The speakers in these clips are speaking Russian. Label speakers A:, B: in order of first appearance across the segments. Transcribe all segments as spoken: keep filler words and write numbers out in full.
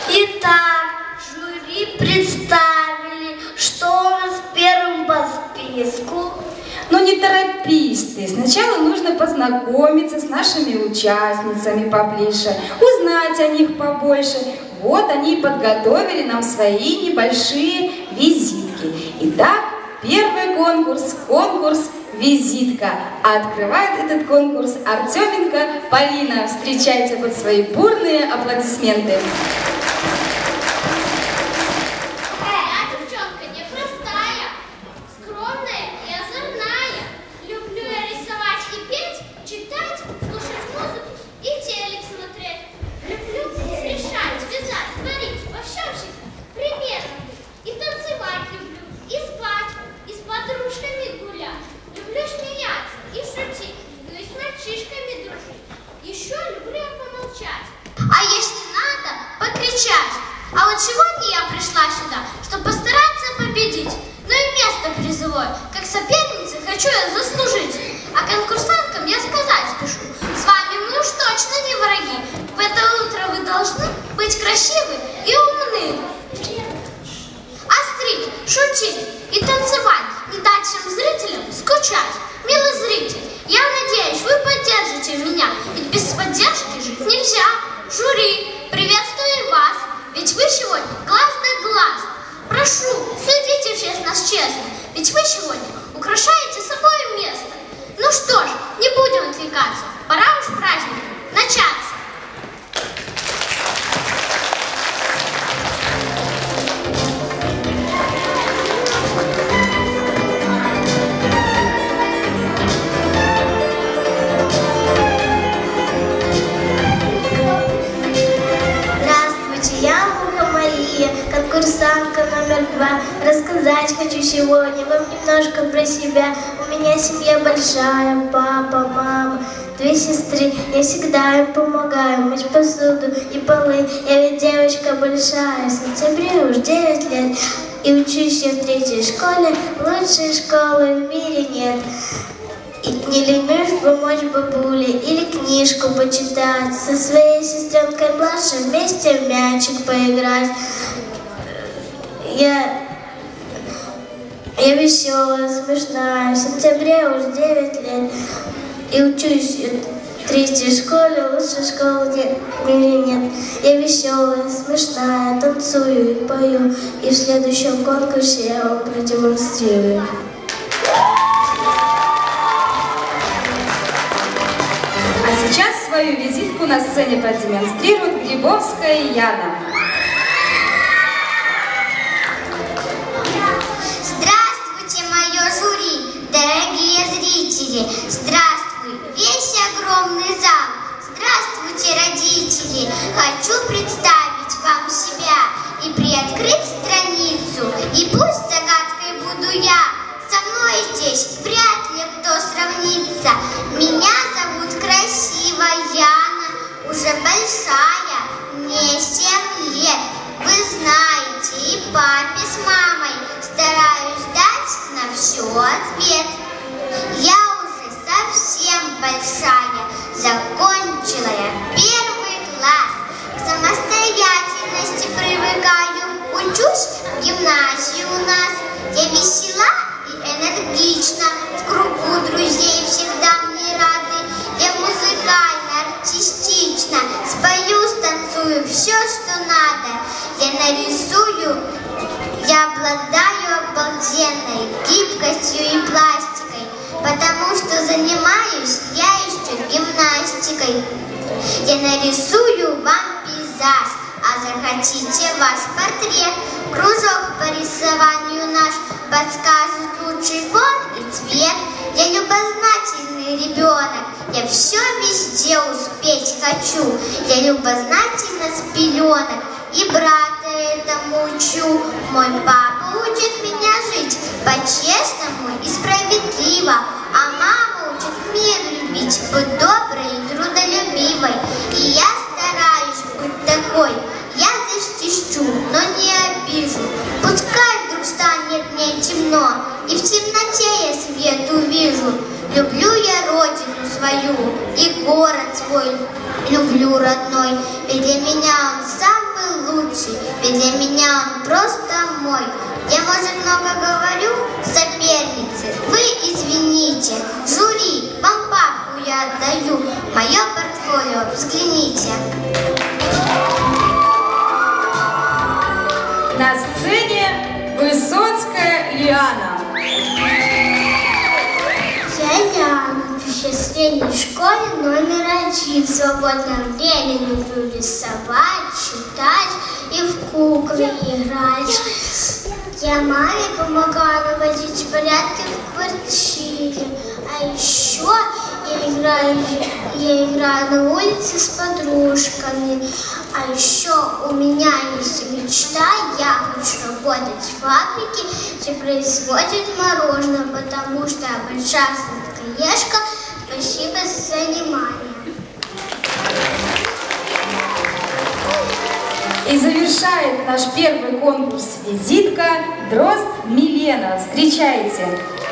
A: Итак, жюри представили, что у нас первым по списку.
B: Ну не торопись ты. Сначала нужно познакомиться с нашими участницами поближе, узнать о них побольше. Вот они и подготовили нам свои небольшие визитки. Итак, первый конкурс, конкурс «Визитка». А открывает этот конкурс Артеменко Полина. Встречайте под свои бурные аплодисменты.
C: А если надо, покричать. А вот сегодня я пришла сюда, чтобы постараться победить. Ну и место призовое, как соперница, хочу я заслужить. А конкурсанткам я сказать спешу: с вами мы уж точно не враги. В это утро вы должны быть красивы и умны. Острить, шутить и танцевать, не дать всем зрителям скучать. Милый зритель, я надеюсь, вы поддержите меня, ведь без поддержки жить нельзя. Жюри, приветствую вас, ведь вы сегодня глаз да глаз. Прошу, судите всех нас честно, ведь вы сегодня украшаете собой место. Ну что ж, не будем отвлекаться, пора уж праздник начаться.
D: Конкурсантка номер два. Рассказать хочу сегодня вам немножко про себя. У меня семья большая, папа, мама, две сестры. Я всегда им помогаю мыть посуду и полы. Я ведь девочка большая, в сентябре уж девять лет. И учусь я в третьей школе, лучшей школы в мире нет. И не ленюсь помочь бабуле или книжку почитать, со своей сестренкой младшей вместе в мячик поиграть. Я, я веселая, смешная, в сентябре уже девять лет. И учусь в третьей школе, лучшей школы в мире нет. Я веселая, смешная, танцую и пою. И в следующем конкурсе я вам продемонстрирую.
B: А сейчас свою визитку на сцене продемонстрирует Грибовская Яна.
C: Дорогие зрители, здравствуй, весь огромный зал. Здравствуйте, родители. Хочу представить вам себя и приоткрыть страницу. И пусть загадкой буду я, со мной здесь вряд ли кто сравнится. Меня зовут красиво Яна, уже большая, мне семь лет. Вы знаете, и папе с мамой стараюсь дать на все ответ. Я уже совсем большая, закончила я первый класс. К самостоятельности привыкаю, учусь в гимназии у нас. Я весела и энергична, в кругу друзей всегда мне рады. Я музыкально, артистично, спою, станцую все, что надо. Я нарисую, я обладаю обалденной гибкостью и пластикой, потому что занимаюсь я еще гимнастикой. Я нарисую вам пейзаж, а захотите ваш портрет. Кружок по рисованию наш подскажет лучший фон и цвет. Я любознательный ребенок, я все везде успеть хочу. Я любознательна с пеленок, и брата этому учу. Мой папа учит меня жить по-честному и справедливо, а мама учит мир любить, быть доброй и трудолюбивой. И я стараюсь быть такой. Я защищу, но не обижу. Пускай вдруг станет мне темно, и в темноте я свет увижу. Люблю я родину свою и город свой люблю родной, ведь для меня он самый лучший. лучший, ведь для меня он просто мой. Я, может, много говорю, соперницы, вы извините. Жюри, вам папку я отдаю, мое портфолио взгляните.
B: На сцене Высоцкая Лиана.
D: Я Лиана, учусь в средней школе номер один. В свободное время люблю рисовать, читать и в куклы играть. Я маме помогаю наводить порядки в квартире. А еще я играю, я играю на улице с подружками. А еще у меня есть мечта, я хочу работать в фабрике, где производят мороженое, потому что я большая сладкоежка. Спасибо за внимание.
B: И завершает наш первый конкурс «Визитка» Дрозд Милена. Встречайте!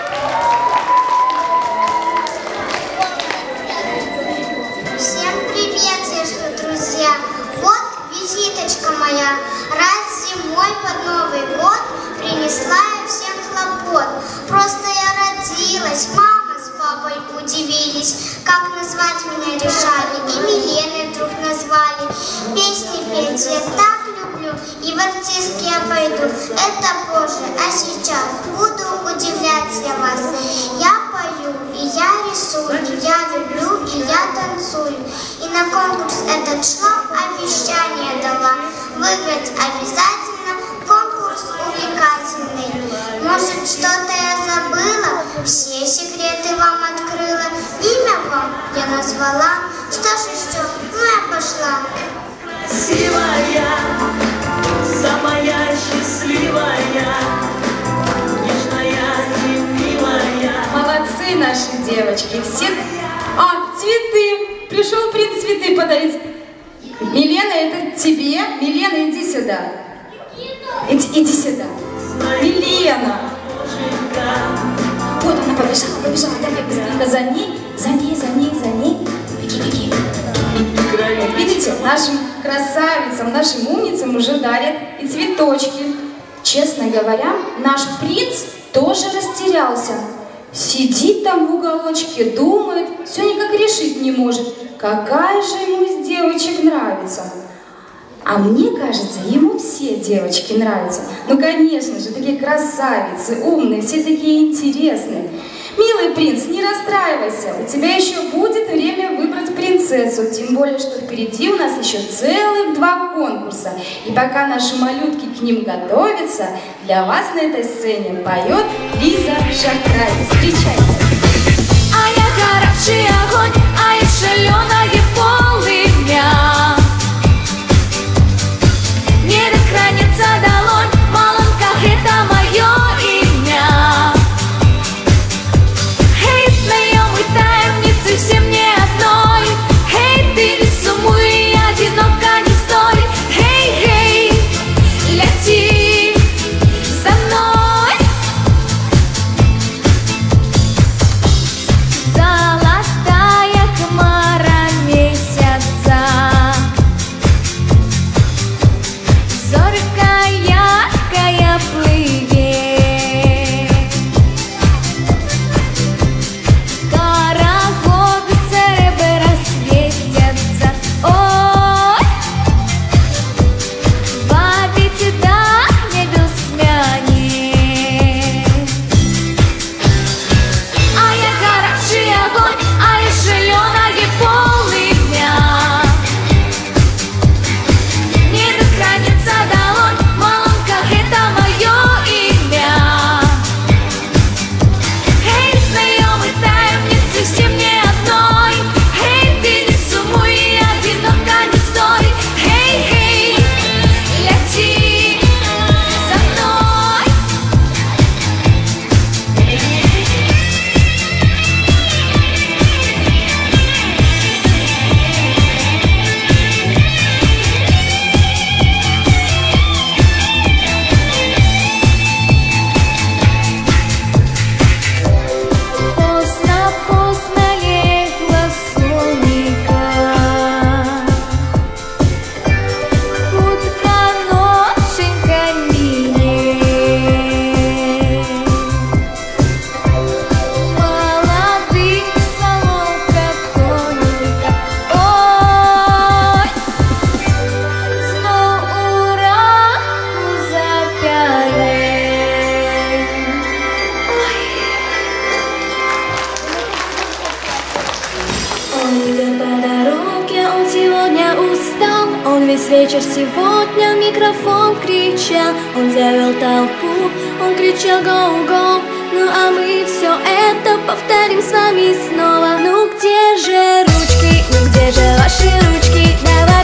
C: Всем привет, друзья! Вот визиточка моя. Раз зимой под Новый год принесла я всем хлопот. Просто я родилась, мама с папой удивились, как назвать меня решали. И Миленой вдруг назвали. Песни петь я так люблю, и в артистки я пойду. Это позже, а сейчас буду удивлять я вас. Я пою, и я рисую, я люблю, и я танцую. И на конкурс этот шла, обещание дала. Выиграть обязательно, конкурс увлекательный. Может, что-то я забыла, все секреты вам открыла. Имя вам я назвала. Что ж еще, ну я пошла.
E: Красивая, самая счастливая, нежная и милая.
B: Молодцы наши девочки. Все... А, цветы. Пришел принц цветы подарить. Милена, это тебе. Милена, иди сюда. Иди, иди сюда. Милена. Вот она побежала, побежала. Давай быстренько за ней, за ней, за ней, за ней. Беги, беги. Вот видите, нашим красавицам, нашим умницам уже дарят и цветочки. Честно говоря, наш принц тоже растерялся. Сидит там в уголочке, думает, все никак решить не может, какая же ему из девочек нравится. А мне кажется, ему все девочки нравятся. Ну, конечно же, такие красавицы, умные, все такие интересные. Милый принц, не расстраивайся, у тебя еще будет время выбрать принцессу, тем более, что впереди у нас еще целых два конкурса. И пока наши малютки к ним готовятся, для вас на этой сцене поет Лиза Шахрай. Встречайте!
F: А я хороший огонь, а я шаленая полымя. Не докранется долонь, в маланках это мое имя. Эй, смеем и таемницы всем не одной. Эй, ты не сумуй, одиноко не стой. Эй, эй, лети за мной. Золотая хмара месяца весь вечер сегодня в микрофон кричал, он завел толпу, он кричал «Гоу-гоу». Ну а мы все это повторим с вами снова. Ну где же ручки, ну где же ваши ручки? Давай.